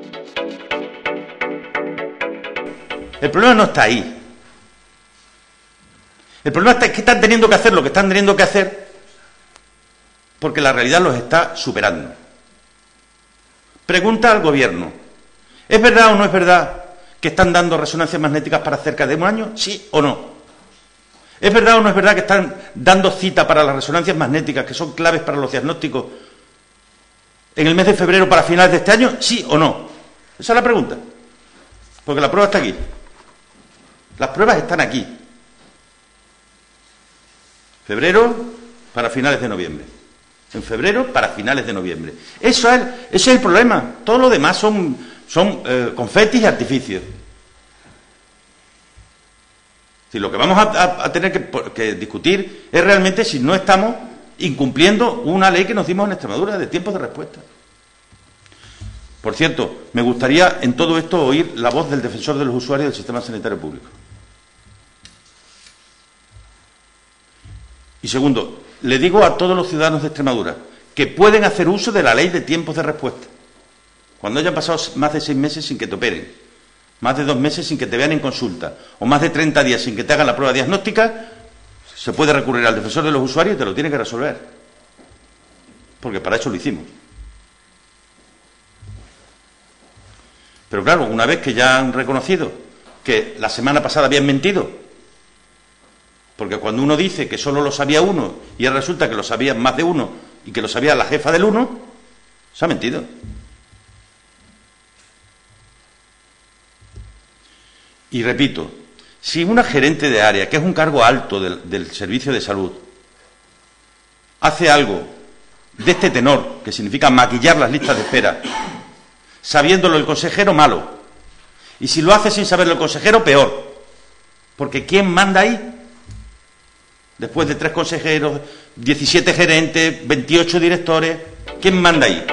El problema no está ahí. El problema es que están teniendo que hacer lo que están teniendo que hacer porque la realidad los está superando. Pregunta al Gobierno: ¿es verdad o no es verdad que están dando resonancias magnéticas para cerca de un año? ¿Sí o no? ¿Es verdad o no es verdad que están dando cita para las resonancias magnéticas, que son claves para los diagnósticos, en el mes de febrero para finales de este año? ¿Sí o no? Esa es la pregunta. Porque la prueba está aquí. Las pruebas están aquí. Febrero para finales de noviembre. En febrero para finales de noviembre. Ese es el problema. Todo lo demás son confetis y artificios. Si lo que vamos a tener que discutir es realmente si no estamos incumpliendo una ley que nos dimos en Extremadura de tiempos de respuesta. Por cierto, me gustaría en todo esto oír la voz del defensor de los usuarios del sistema sanitario público. Y segundo, le digo a todos los ciudadanos de Extremadura que pueden hacer uso de la ley de tiempos de respuesta. Cuando hayan pasado más de 6 meses sin que te operen, más de 2 meses sin que te vean en consulta, o más de 30 días sin que te hagan la prueba diagnóstica, se puede recurrir al defensor de los usuarios y te lo tiene que resolver. Porque para eso lo hicimos. Pero claro, una vez que ya han reconocido que la semana pasada habían mentido, porque cuando uno dice que solo lo sabía uno y resulta que lo sabía más de uno y que lo sabía la jefa del uno, se ha mentido. Y repito, si una gerente de área, que es un cargo alto del servicio de salud, hace algo de este tenor, que significa maquillar las listas de espera, sabiéndolo el consejero, malo. Y si lo hace sin saberlo el consejero, peor. Porque ¿quién manda ahí? Después de 3 consejeros, 17 gerentes, 28 directores, ¿quién manda ahí?